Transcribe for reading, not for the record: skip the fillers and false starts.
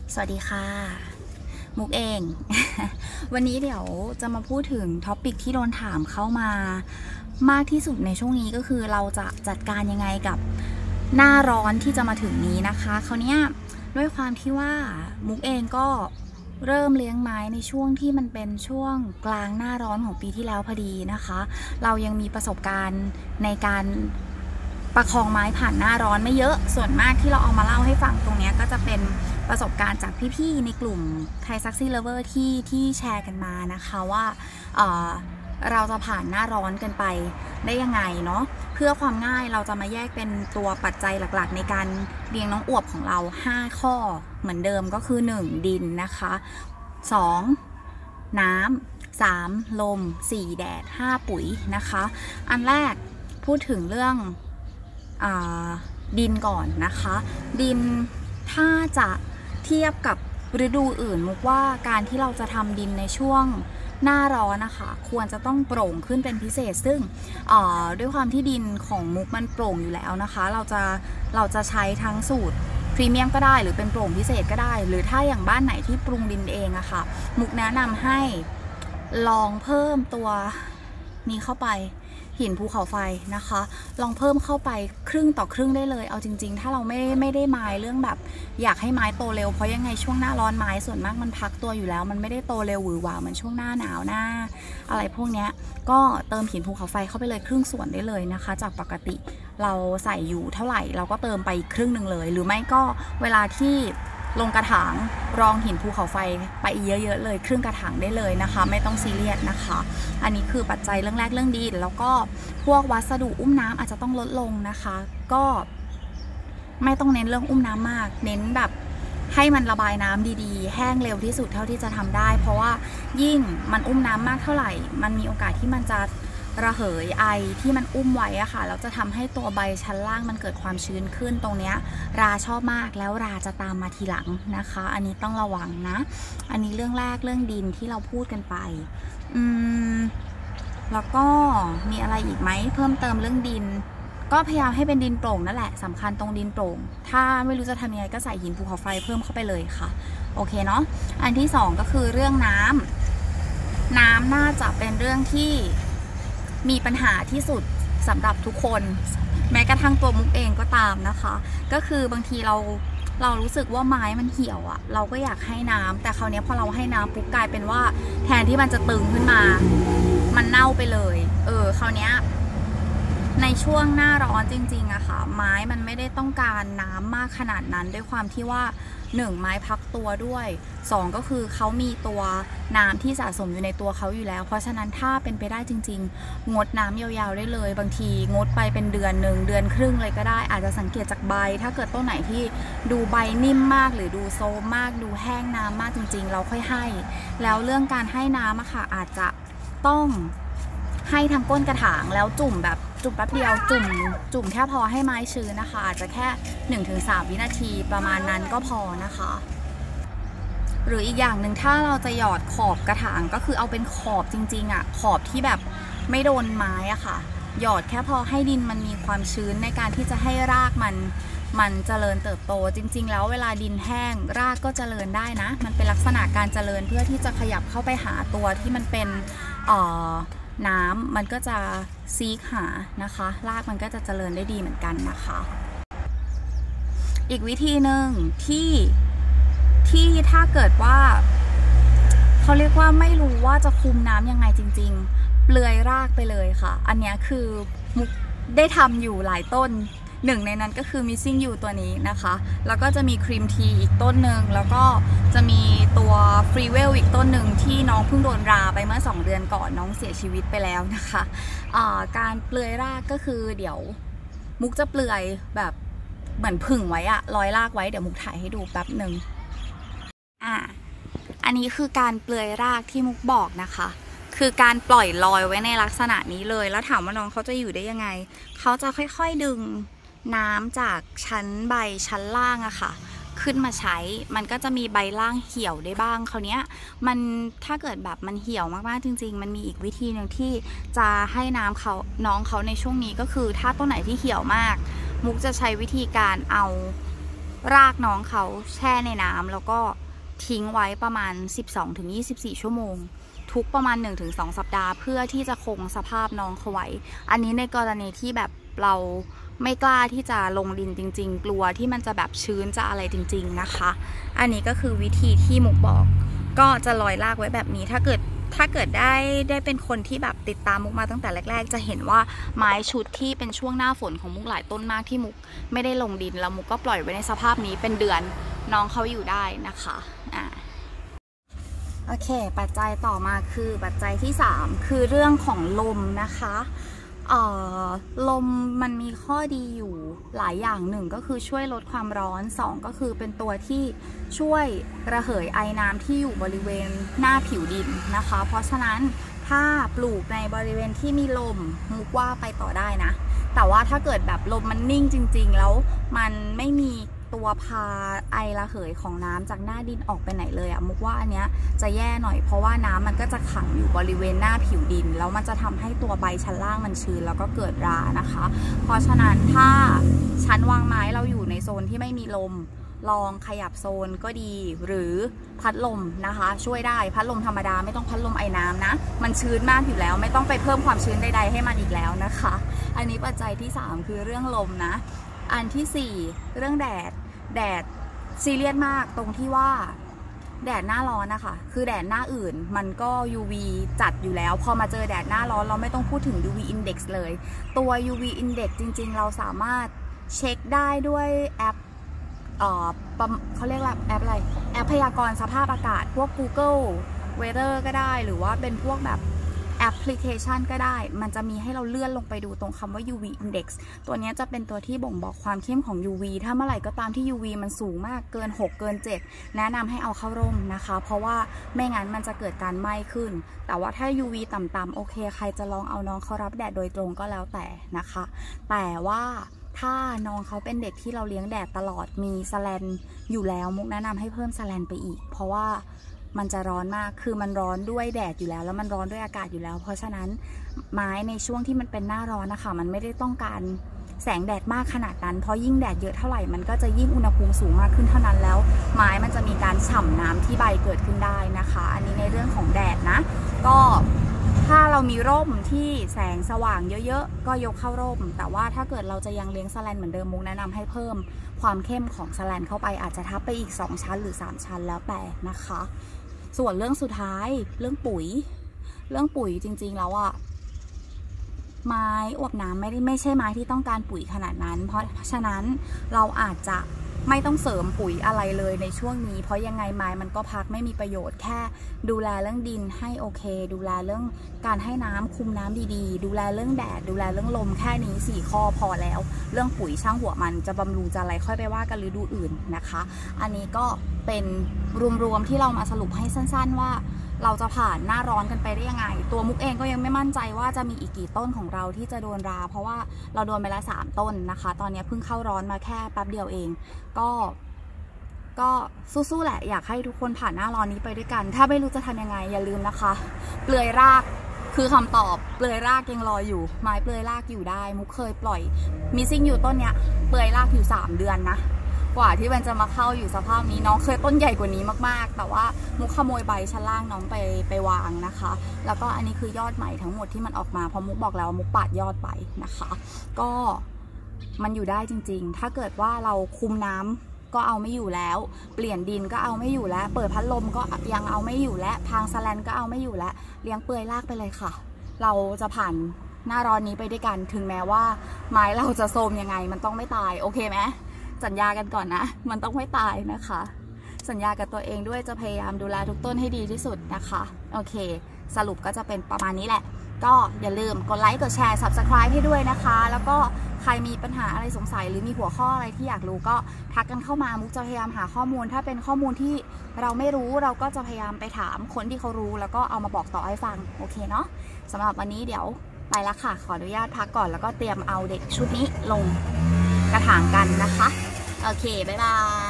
สวัสดีค่ะมุกเอง วันนี้เดี๋ยวจะมาพูดถึงท็อปิกที่โดนถามเข้ามามากที่สุดในช่วงนี้ก็คือเราจะจัดการยังไงกับหน้าร้อนที่จะมาถึงนี้นะคะคราวนี้ด้วยความที่ว่ามุกเองก็เริ่มเลี้ยงไม้ในช่วงที่มันเป็นช่วงกลางหน้าร้อนของปีที่แล้วพอดีนะคะเรายังมีประสบการณ์ในการประคองไม้ผ่านหน้าร้อนไม่เยอะส่วนมากที่เราเอามาเล่าให้ฟังตรงนี้ก็จะเป็นประสบการณ์จากพี่ๆในกลุ่มไทยซักซี่เลเวอร์ที่แชร์กันมานะคะว่าเราจะผ่านหน้าร้อนกันไปได้ยังไงเนาะเพื่อความง่ายเราจะมาแยกเป็นตัวปัจจัยหลักๆในการเลี้ยงน้องอวบของเรา5ข้อเหมือนเดิมก็คือ1ดินนะคะ2น้ำ3ลม4แดด5ปุ๋ยนะคะอันแรกพูดถึงเรื่องดินก่อนนะคะดินถ้าจะเทียบกับฤดูอื่นมุกว่าการที่เราจะทำดินในช่วงหน้าร้อนนะคะควรจะต้องโปร่งขึ้นเป็นพิเศษซึ่งด้วยความที่ดินของมุกมันโปร่งอยู่แล้วนะคะเราจะใช้ทั้งสูตรพรีเมียมก็ได้หรือเป็นโปร่งพิเศษก็ได้หรือถ้าอย่างบ้านไหนที่ปรุงดินเองอะค่ะมุกแนะนำให้ลองเพิ่มตัวนี้เข้าไปหินภูเขาไฟนะคะลองเพิ่มเข้าไปครึ่งต่อครึ่งได้เลยเอาจริงๆถ้าเราไม่ได้ไม้เรื่องแบบอยากให้ไม้โตเร็วเพราะยังไงช่วงหน้าร้อนไม้ส่วนมากมันพักตัวอยู่แล้วมันไม่ได้โตเร็วหวือหวาเหมือนช่วงหน้าหนาวหน้าอะไรพวกนี้ก็เติมหินภูเขาไฟเข้าไปเลยครึ่งส่วนได้เลยนะคะจากปกติเราใส่อยู่เท่าไหร่เราก็เติมไปอีกครึ่งหนึ่งเลยหรือไม่ก็เวลาที่ลงกระถางรองหินภูเขาไฟไปเยอะๆเลยครึ่งกระถางได้เลยนะคะไม่ต้องซีเรียสนะคะอันนี้คือปัจจัยเรื่องแรกเรื่องดินแล้วก็พวกวัสดุอุ้มน้ำอาจจะต้องลดลงนะคะก็ไม่ต้องเน้นเรื่องอุ้มน้ำมากเน้นแบบให้มันระบายน้ำดีๆแห้งเร็วที่สุดเท่าที่จะทำได้เพราะว่ายิ่งมันอุ้มน้ำมากเท่าไหร่มันมีโอกาสที่มันจะระเหยไอที่มันอุ้มไว้อะค่ะแล้วจะทำให้ตัวใบชั้นล่างมันเกิดความชื้นขึ้นตรงเนี้ยราชอบมากแล้วราจะตามมาทีหลังนะคะอันนี้ต้องระวังนะอันนี้เรื่องแรกเรื่องดินที่เราพูดกันไปแล้วก็มีอะไรอีกไหมเพิ่มเติมเรื่องดินก็พยายามให้เป็นดินโปร่งนั่นแหละสำคัญตรงดินโปร่งถ้าไม่รู้จะทำยังไงก็ใส่หินภูเขาไฟเพิ่มเข้าไปเลยค่ะโอเคเนาะอันที่2ก็คือเรื่องน้ำน่าจะเป็นเรื่องที่มีปัญหาที่สุดสำหรับทุกคนแม้กระทั่งตัวมุกเองก็ตามนะคะก็คือบางทีเรารู้สึกว่าไม้มันเหี่ยวอะเราก็อยากให้น้ำแต่คราวนี้พอเราให้น้ำปุ๊บกลายเป็นว่าแทนที่มันจะตึงขึ้นมามันเน่าไปเลยคราวนี้ในช่วงหน้าร้อนจริงๆอะค่ะไม้มันไม่ได้ต้องการน้ำมากขนาดนั้นด้วยความที่ว่า1ไม้พักตัวด้วย2ก็คือเขามีตัวน้ำที่สะสมอยู่ในตัวเขาอยู่แล้วเพราะฉะนั้นถ้าเป็นไปได้จริงๆงดน้ำยาวๆได้เลยบางทีงดไปเป็นเดือนหนึ่งเดือนครึ่งเลยก็ได้อาจจะสังเกตจากใบถ้าเกิดต้นไหนที่ดูใบนิ่มมากหรือดูโซมมากดูแห้งน้ำมากจริงๆเราค่อยให้แล้วเรื่องการให้น้ำอะค่ะอาจจะต้องให้ทางก้นกระถางแล้วจุ่มแป๊บเดียวจุ่มแค่พอให้ไม้ชื้นนะคะอาจจะแค่ 1-3 วินาทีประมาณนั้นก็พอนะคะหรืออีกอย่างหนึ่งถ้าเราจะหยอดขอบกระถางก็คือเอาเป็นขอบจริงๆอ่ะขอบที่แบบไม่โดนไม้อะค่ะหยอดแค่พอให้ดินมันมีความชื้นในการที่จะให้รากมันเจริญเติบโตจริงๆแล้วเวลาดินแห้งรากก็เจริญได้นะมันเป็นลักษณะการเจริญเพื่อที่จะขยับเข้าไปหาตัวที่มันเป็นน้ำมันก็จะซีกหานะคะรากมันก็จะเจริญได้ดีเหมือนกันนะคะอีกวิธีหนึ่งที่ถ้าเกิดว่าเขาเรียกว่าไม่รู้ว่าจะคุมน้ำยังไงจริงๆเปลือยรากไปเลยค่ะอันนี้คือมุกได้ทำอยู่หลายต้นหนึ่งในนั้นก็คือ missing you ตัวนี้นะคะแล้วก็จะมีครีมทีอีกต้นหนึ่งแล้วก็จะมีตัวฟรีเวลอีกต้นหนึ่งที่น้องเพิ่งโดนราไปเมื่อ2 เดือนก่อนน้องเสียชีวิตไปแล้วนะคะการเปลือยรากก็คือเดี๋ยวมุกจะเปลือยแบบเหมือนผึ่งไว้อะร้อยรากไว้เดี๋ยวมุกถ่ายให้ดูแป๊บหนึ่งอันนี้คือการเปลือยรากที่มุกบอกนะคะคือการปล่อยลอยไว้ในลักษณะนี้เลยแล้วถามว่าน้องเขาจะอยู่ได้ยังไงเขาจะค่อยๆดึงน้ำจากชั้นใบชั้นล่างอะค่ะขึ้นมาใช้มันก็จะมีใบล่างเหี่ยวได้บ้างคราวนี้มันถ้าเกิดแบบมันเหี่ยวมากๆจริงๆมันมีอีกวิธีหนึ่งที่จะให้น้องเขาในช่วงนี้ก็คือถ้าต้นไหนที่เหี่ยวมากมุกจะใช้วิธีการเอารากน้องเขาแช่ในน้ำแล้วก็ทิ้งไว้ประมาณ 12-24 ชั่วโมงทุกประมาณ 1-2 สัปดาห์เพื่อที่จะคงสภาพน้องเขาไว้อันนี้ในกรณีที่แบบเราไม่กล้าที่จะลงดินจริงๆกลัวที่มันจะแบบชื้นจะอะไรจริงๆนะคะอันนี้ก็คือวิธีที่มุกบอกก็จะลอยรากไว้แบบนี้ถ้าเกิดได้เป็นคนที่แบบติดตามมุกมาตั้งแต่แรกๆจะเห็นว่าไม้ชุดที่เป็นช่วงหน้าฝนของมุกหลายต้นมากที่มุกไม่ได้ลงดินแล้วมุกก็ปล่อยไว้ในสภาพนี้เป็นเดือนน้องเขาอยู่ได้นะคะโอเคปัจจัยต่อมาคือปัจจัยที่3คือเรื่องของลมนะคะลมมันมีข้อดีอยู่หลายอย่างหนึ่งก็คือช่วยลดความร้อน2ก็คือเป็นตัวที่ช่วยระเหยไอน้ำที่อยู่บริเวณหน้าผิวดินนะคะเพราะฉะนั้นถ้าปลูกในบริเวณที่มีลมมุกว่าไปต่อได้นะแต่ว่าถ้าเกิดแบบลมมันนิ่งจริงๆแล้วมันไม่มีตัวพาไอระเหยของน้ำจากหน้าดินออกไปไหนเลยมุกว่าอันเนี้ยจะแย่หน่อยเพราะว่าน้ำมันก็จะขังอยู่บริเวณหน้าผิวดินแล้วมันจะทำให้ตัวใบชั้นล่างมันชื้นแล้วก็เกิดรานะคะเพราะฉะนั้นถ้าชั้นวางไม้เราอยู่ในโซนที่ไม่มีลมลองขยับโซนก็ดีหรือพัดลมนะคะช่วยได้พัดลมธรรมดาไม่ต้องพัดลมไอ้น้ำนะมันชื้นมากอยู่แล้วไม่ต้องไปเพิ่มความชื้นใดๆให้มันอีกแล้วนะคะอันนี้ปัจจัยที่3คือเรื่องลมนะอันที่4เรื่องแดดซีเรียสมากตรงที่ว่าแดดหน้าร้อนนะคะคือแดดหน้าอื่นมันก็ UV จัดอยู่แล้วพอมาเจอแดดหน้าร้อนเราไม่ต้องพูดถึง UV index เลยตัว UV index จริงๆเราสามารถเช็คได้ด้วยแอปเขาเรียกว่าแอปอะไรแอปพยากรณ์สภาพอากาศพวก Google Weather ก็ได้หรือว่าเป็นพวกแบบแอปพลิเคชันก็ได้มันจะมีให้เราเลื่อนลงไปดูตรงคำว่า UV index ตัวนี้จะเป็นตัวที่บ่งบอกความเข้มของ UV ถ้าเมื่อไหร่ก็ตามที่ UV มันสูงมากเกิน6เกิน7แนะนำให้เอาเข้าร่มนะคะเพราะว่าไม่งั้นมันจะเกิดการไหม้ขึ้นแต่ว่าถ้า UV ต่ำๆโอเคใครจะลองเอาน้องเขารับแดดโดยตรงก็แล้วแต่นะคะแต่ว่าถ้าน้องเขาเป็นเด็กที่เราเลี้ยงแดดตลอดมีแสแลนอยู่แล้วมุกแนะนำให้เพิ่มแสแลนไปอีกเพราะว่ามันจะร้อนมากคือมันร้อนด้วยแดดอยู่แล้วแล้วมันร้อนด้วยอากาศอยู่แล้วเพราะฉะนั้นไม้ในช่วงที่มันเป็นหน้าร้อนนะคะมันไม่ได้ต้องการแสงแดดมากขนาดนั้นเพราะยิ่งแดดเยอะเท่าไหร่มันก็จะยิ่งอุณหภูมิสูงมากขึ้นเท่านั้นแล้วไม้มันจะมีการฉ่ำน้ำที่ใบเกิดขึ้นได้นะคะอันนี้ในเรื่องของแดดนะก็ถ้าเรามีร่มที่แสงสว่างเยอะๆก็ยกเข้าร่มแต่ว่าถ้าเกิดเราจะยังเลี้ยงแสแลนเหมือนเดิมมุกแนะนำให้เพิ่มความเข้มของแสแลนเข้าไปอาจจะทับไปอีก2ชั้นหรือ3ชั้นแล้วแต่นะคะส่วนเรื่องสุดท้ายเรื่องปุ๋ยจริงๆแล้วไม้อวบน้ำไม่ใช่ไม้ที่ต้องการปุ๋ยขนาดนั้นเพราะฉะนั้นเราอาจจะไม่ต้องเสริมปุ๋ยอะไรเลยในช่วงนี้เพราะยังไงไม้มันก็พักไม่มีประโยชน์แค่ดูแลเรื่องดินให้โอเคดูแลเรื่องการให้น้ำคุมน้ำดีๆดูแลเรื่องแดดดูแลเรื่องลมแค่นี้4ข้อพอแล้วเรื่องปุ๋ยช่างหัวมันจะบำรุงจะอะไรค่อยไปว่ากันฤดูอื่นนะคะอันนี้ก็เป็นรวมๆที่เรามาสรุปให้สั้นๆว่าเราจะผ่านหน้าร้อนกันไปได้ยังไงตัวมุกเองก็ยังไม่มั่นใจว่าจะมีอีกกี่ต้นของเราที่จะโดนราเพราะว่าเราโดนไปแล้ว3ต้นนะคะตอนนี้เพิ่งเข้าร้อนมาแค่แป๊บเดียวเองก็สู้ๆแหละอยากให้ทุกคนผ่านหน้าร้อนนี้ไปด้วยกันถ้าไม่รู้จะทำยังไงอย่าลืมนะคะเปลือยรากคือคำตอบเปลือยรากยังรออยู่ไม้เปลือยรากอยู่ได้มุกเคยปล่อยมิซิ่งอยู่ต้นเนี้ยเปลือยรากอยู่3เดือนนะกว่าที่มันจะมาเข้าอยู่สภาพนี้น้องเคยต้นใหญ่กว่านี้มากๆแต่ว่ามุกขโมยใบชั้นล่างน้องไปวางนะคะแล้วก็อันนี้คือยอดใหม่ทั้งหมดที่มันออกมาเพราะมุกบอกแล้วมุกปาดยอดไปนะคะก็มันอยู่ได้จริงๆถ้าเกิดว่าเราคุมน้ำก็เอาไม่อยู่แล้วเปลี่ยนดินก็เอาไม่อยู่แล้วเปิดพัดลมก็ยังเอาไม่อยู่แล้วพางแสแลนก็เอาไม่อยู่แล้วเลี้ยงเปลือยรากไปเลยค่ะเราจะผ่านหน้าร้อนนี้ไปด้วยกันถึงแม้ว่าไม้เราจะโทรมยังไงมันต้องไม่ตายโอเคไหมสัญญากันก่อนนะมันต้องไม่ตายนะคะสัญญากับตัวเองด้วยจะพยายามดูแลทุกต้นให้ดีที่สุดนะคะโอเคสรุปก็จะเป็นประมาณนี้แหละก็อย่าลืมกดไลค์กดแชร์ Subscribe ให้ด้วยนะคะแล้วก็ใครมีปัญหาอะไรสงสัยหรือมีหัวข้ออะไรที่อยากรู้ก็ทักกันเข้ามามุกจะพยายามหาข้อมูลถ้าเป็นข้อมูลที่เราไม่รู้เราก็จะพยายามไปถามคนที่เขารู้แล้วก็เอามาบอกต่อให้ฟังโอเคเนาะสำหรับวันนี้เดี๋ยวไปละค่ะขออนุญาตพักก่อนแล้วก็เตรียมเอาเด็กชุดนี้ลงกระถางกันนะคะโอเคบ๊ายบาย